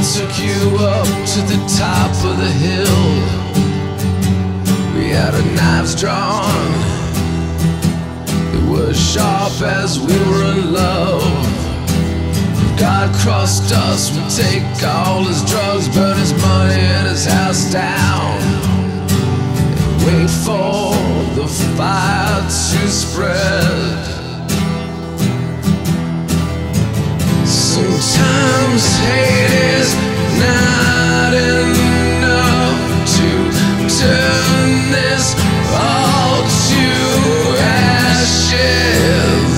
took you up to the top of the hill. We had our knives drawn, it was sharp as we were in love. If God crossed us, we'd take all his drugs, burn his money and his house down, and wait for the fire to spread. Sometimes hate is not enough to turn this all to ashes.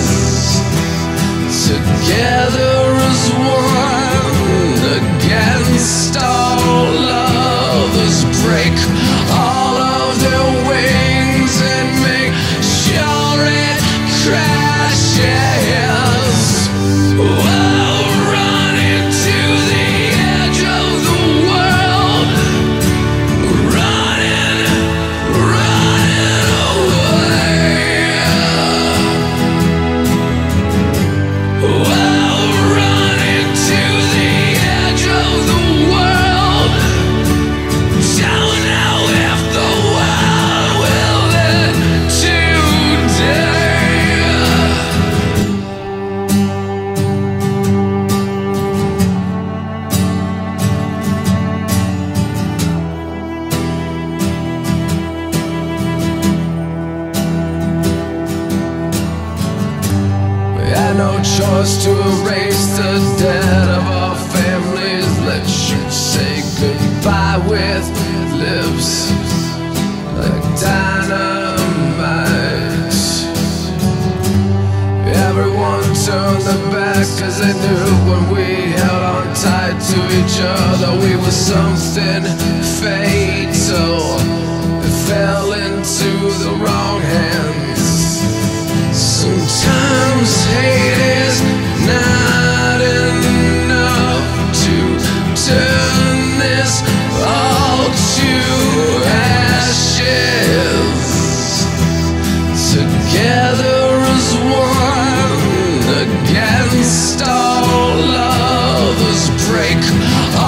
Together as one against all others, break all of their wings and make sure it crashes. We'll run into the edge of the world, running away. We'll run into the edge of the world. Don't know if the world will end today. We had no choice to erase the dead of our families. Let's say goodbye with lips like dynamite. Everyone turned their back cause they knew when we held on tight to each other we were something fatal. It fell into the wrong hands. Sometimes hate is not enough to turn this all to ashes. Together as one against all others, break